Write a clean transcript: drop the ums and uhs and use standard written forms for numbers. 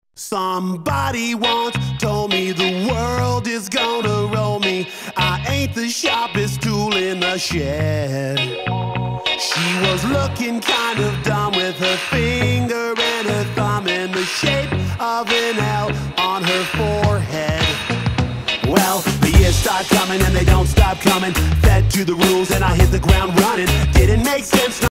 Somebody once told me the world is gonna roll me. I ain't the sharpest tool in the shed. She was looking kind of dumb with her finger and her thumb in the shape of an L on her forehead. Well, the years start coming and they don't stop coming. Fed to the rules and I hit the ground running. Didn't make sense.